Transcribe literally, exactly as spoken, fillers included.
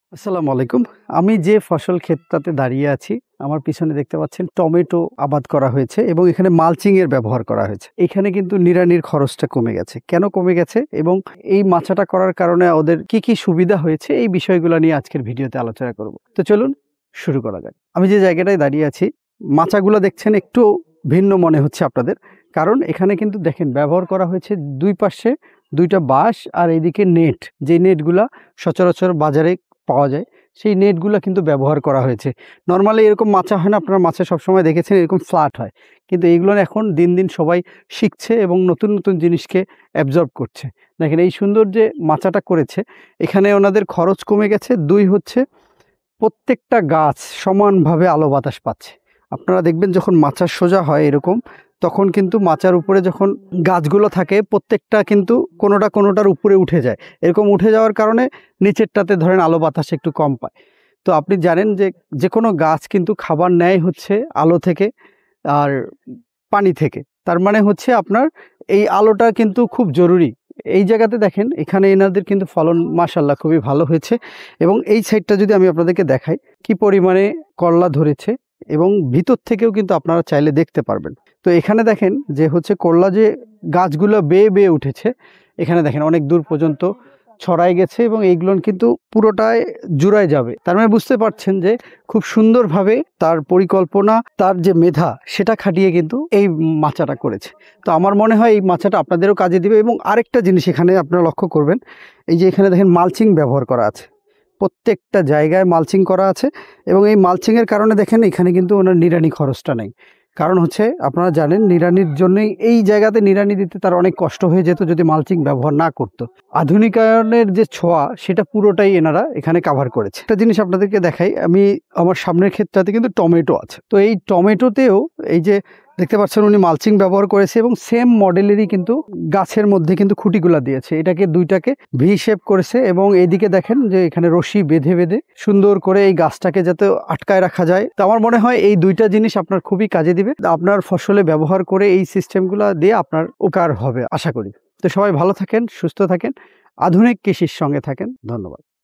আসসালামু আলাইকুম। আমি যে ফসল ক্ষেতটাতে দাঁড়িয়ে আছি, আমার পিছনে দেখতে পাচ্ছেন টমেটো আবাদ করা হয়েছে এবং এখানে মালচিং এর ব্যবহার করা হয়েছে। এখানে কিন্তু নিড়ানির খরচটা কমে গেছে। কেন কমে গেছে এবং এই মাচাটা করার কারণে ওদের কি, কি সুবিধা হয়েছে এই বিষয়গুলো নিয়ে আজকের ভিডিওতে আলোচনা করব। তো চলুন শুরু করা যাক। আমি যে জায়গাটায় দাঁড়িয়ে আছি, মাচাগুলো দেখছেন একটু ভিন্ন মনে হচ্ছে আপনাদের। কারণ এখানে কিন্তু দেখেন ব্যবহার করা হয়েছে দুই পাশে দুই টা বাঁশ আর এইদিকে নেট। যে নেটগুলা সচরাচর বাজারে পাওয়া যায়, সেই নেটগুলো কিন্তু ব্যবহার করা হয়েছে। নরমালি এরকম মাচা হয় না, আপনারা মাচা সবসময় দেখেছেন এরকম ফ্ল্যাট হয়, কিন্তু এইগুলো এখন দিন দিন সবাই শিখছে এবং নতুন নতুন জিনিসকে অ্যাবজর্ব করছে। দেখেন এই সুন্দর যে মাচাটা করেছে, এখানে ওনাদের খরচ কমে গেছে। দুই হচ্ছে প্রত্যেকটা গাছ সমানভাবে আলো বাতাস পাচ্ছে। আপনারা দেখবেন যখন মাচা সোজা হয় এরকম, তখন কিন্তু মাচার উপরে যখন গাছগুলো থাকে প্রত্যেকটা কিন্তু কোনোটা কোনোটার উপরে উঠে যায়। এরকম উঠে যাওয়ার কারণে নিচেরটাতে ধরেন আলো বাতাস একটু কম পায়। তো আপনি জানেন যে যে কোনো গাছ কিন্তু খাবার নেয় হচ্ছে আলো থেকে আর পানি থেকে। তার মানে হচ্ছে আপনার এই আলোটা কিন্তু খুব জরুরি। এই জায়গাতে দেখেন এখানে এনাদের কিন্তু ফলন মাশাআল্লাহ খুবই ভালো হয়েছে। এবং এই সাইডটা যদি আমি আপনাদেরকে দেখাই কি পরিমাণে করলা ধরেছে, এবং ভিতর থেকেও কিন্তু আপনারা চাইলে দেখতে পারবেন। তো এখানে দেখেন যে হচ্ছে করলা যে গাছগুলো বেয়ে বেয়ে উঠেছে, এখানে দেখেন অনেক দূর পর্যন্ত ছড়াই গেছে এবং এইগুলো কিন্তু পুরোটাই জুড়ায় যাবে। তার মানে বুঝতে পারছেন যে খুব সুন্দরভাবে তার পরিকল্পনা, তার যে মেধা সেটা খাটিয়ে কিন্তু এই মাচাটা করেছে। তো আমার মনে হয় এই মাচাটা আপনাদেরও কাজে দিবে। এবং আরেকটা জিনিস এখানে আপনারা লক্ষ্য করবেন, এই যে এখানে দেখেন মালচিং ব্যবহার করা আছে, প্রত্যেকটা জায়গায় মালচিং করা আছে। এবং এই মালচিংয়ের কারণে দেখেন এখানে কিন্তু ওনার নিড়ানি খরচটা নেই। কারণ হচ্ছে আপনারা জানেন নিড়ানির জন্যই এই জায়গাতে নিড়ানি দিতে তার অনেক কষ্ট হয়ে যেত যদি মালচিং ব্যবহার না করতো। আধুনিকায়নের যে ছোঁয়া সেটা পুরোটাই এনারা এখানে কাভার করেছে। একটা জিনিস আপনাদেরকে দেখাই, আমি আমার সামনের ক্ষেত্রটাতে কিন্তু টমেটো আছে। তো এই টমেটোতেও এই যে দেখতে পাচ্ছেন উনি মালচিং ব্যবহার করেছে এবং সেম মডেলেরই কিন্তু গাছের মধ্যে কিন্তু খুঁটিগুলা দিয়েছে। এটাকে দুইটাকে ভি শেপ করেছে এবং এইদিকে দেখেন যে এখানে রশি বেঁধে বেঁধে সুন্দর করে এই গাছটাকে যাতে আটকায় রাখা যায়। তো আমার মনে হয় এই দুইটা জিনিস আপনার খুবই কাজে দিবে। আপনার ফসলে ব্যবহার করে এই সিস্টেমগুলো দিয়ে আপনার উপকার হবে আশা করি। তো সবাই ভালো থাকেন, সুস্থ থাকেন, আধুনিক কৃষির সঙ্গে থাকেন। ধন্যবাদ।